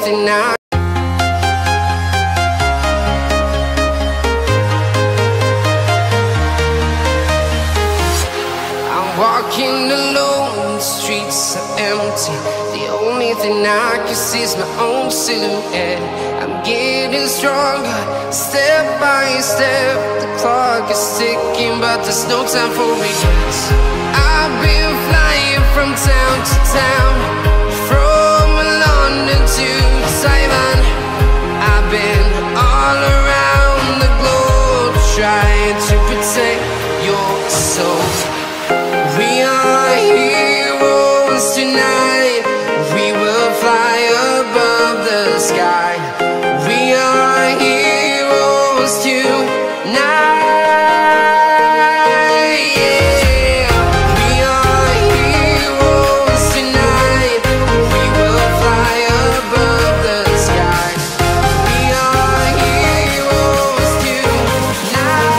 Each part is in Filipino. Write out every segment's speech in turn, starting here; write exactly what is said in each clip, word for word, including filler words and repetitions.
thing I I'm walking alone, the streets are empty. The only thing I can see is my own silhouette. I'm getting stronger, step by step. The clock is ticking, but there's no time for regrets. I've been flying from town to town, from London to Taiwan. I've been all around the globe, trying to protect your soul. We are heroes tonight. We will fly above the sky. We are heroes tonight. Yeah. We are heroes tonight. We will fly above the sky. We are heroes tonight.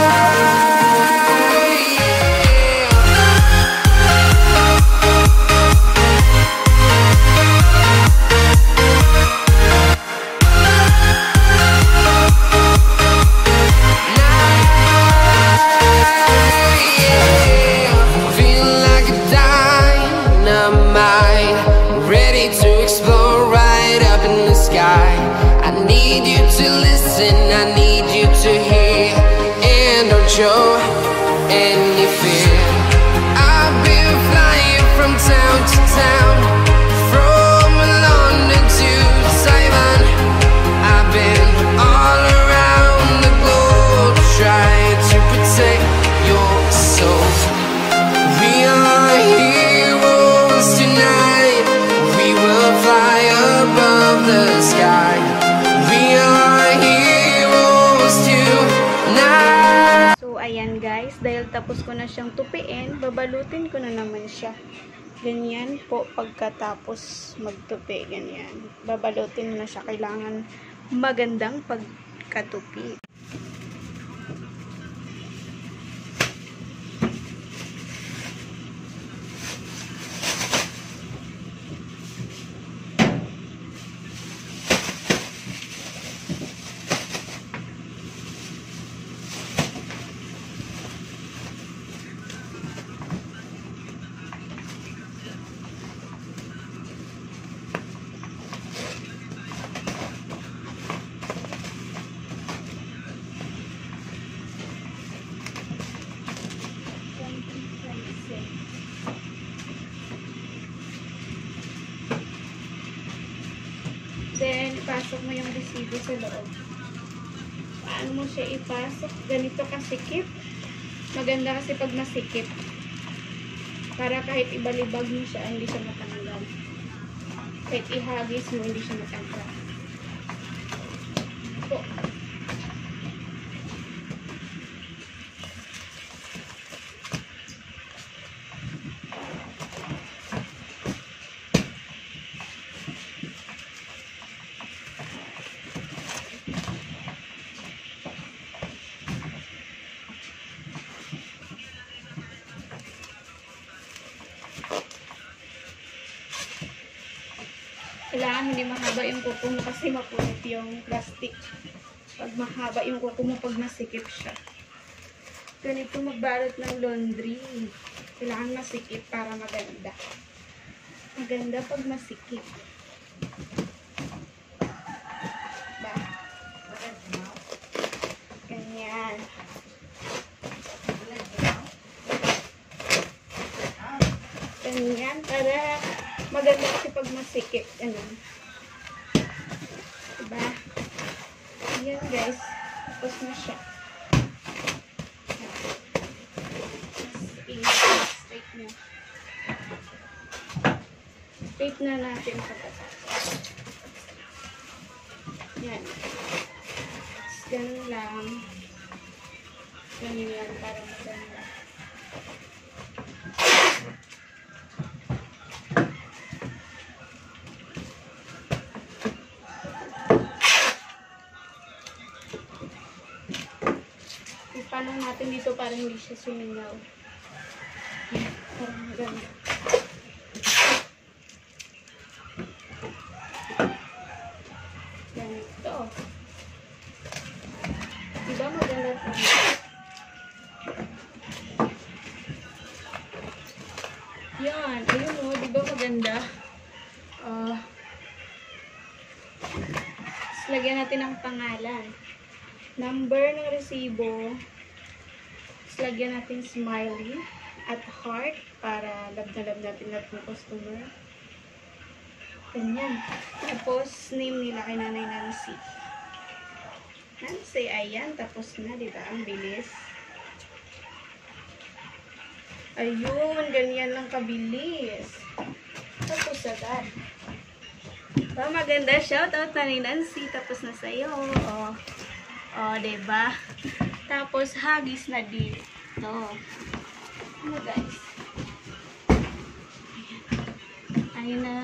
I need you to listen, I need you to hear, and don't show any fear. I've been flying from town to town, from London to Taiwan. I've been all around the globe, trying to protect your soul. We are heroes tonight. We will fly above the sky. We are heroes tonight. So ayan guys, dahil tapos ko na siyang tupiin, babalutin ko na naman siya. Ganyan po pagkatapos magtupi, ganyan. Babalutin na siya, kailangan magandang pagkatupi. Then, ipasok mo yung resibo sa loob. Paano mo siya ipasok? Ganito kasikip. Maganda kasi pag masikip. Para kahit ibalibag mo siya, hindi siya matanggal. Kahit ihagis mo, hindi siya matanggal. Ito. Kailangan hindi mahaba yung kuko mo kasi mapunit yung plastic. Pag mahaba yung kuko mo, pag masikip siya. Ganito magbalot ng laundry. Kailangan masikip para maganda. Maganda pag masikip. Ba? Ganyan. Ganyan para maganda kasi pag masikip. Ano? Diba? Ayan guys. Tapos na siya. Straight na. Straight na natin pagkatapos. Yan. Ganun lang. Ganyan para maganda. Ipanon natin dito para hindi siya sumingaw. Parang maganda. Oh. Diba maganda ito? Yan. Ayun o. Diba maganda? Uh, lagyan natin ng pangalan. Number ng resibo. Lagyan natin smiley at heart para love na love natin lahat ng customer. Ganyan. Tapos, name nila kay Nanay Nancy. Nancy, ayan. Tapos na, diba? Ang bilis. Ayun, ganyan lang kabilis. Tapos agad. Diba, maganda. Shoutout Nanay Nancy. Tapos na sa'yo. O, o diba? Tapos, hagis na dito. Ano, guys? Ayan. Ayun na.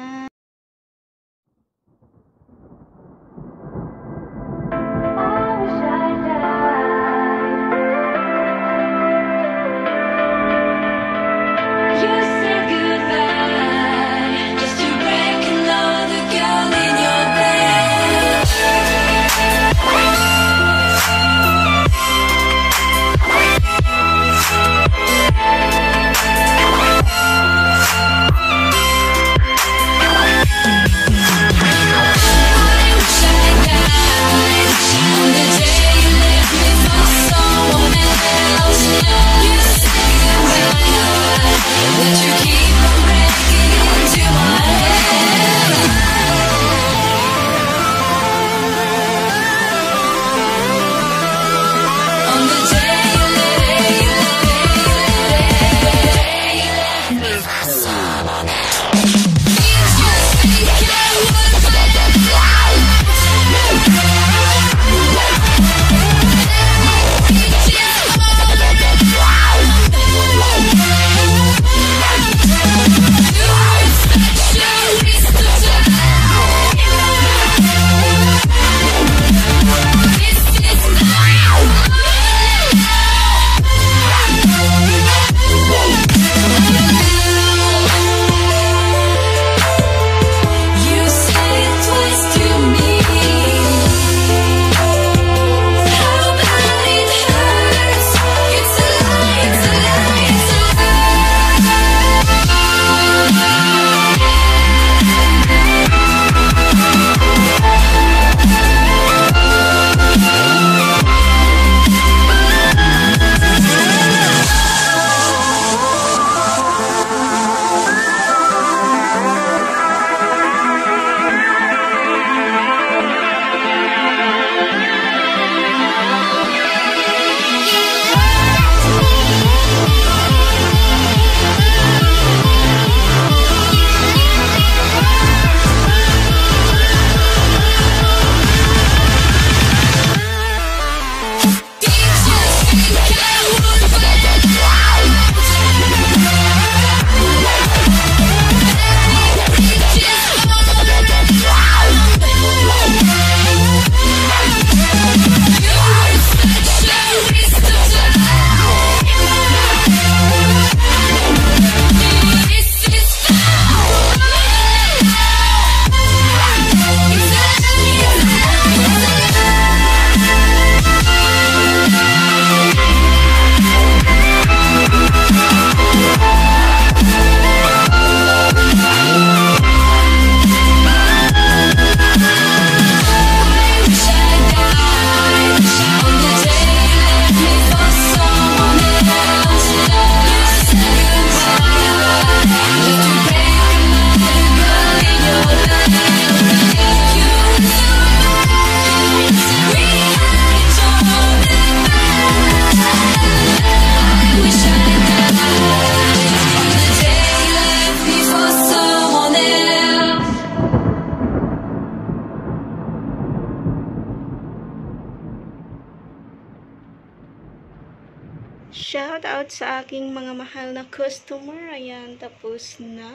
Shout out sa aking mga mahal na customer. Ayan, tapos na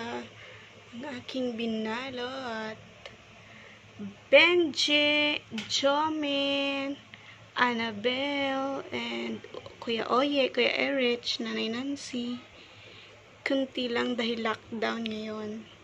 ang aking binalot. Benji, Jomin, Annabelle, and Kuya Oye, Kuya Erich, Nanay Nancy. Kunti lang dahil lockdown ngayon.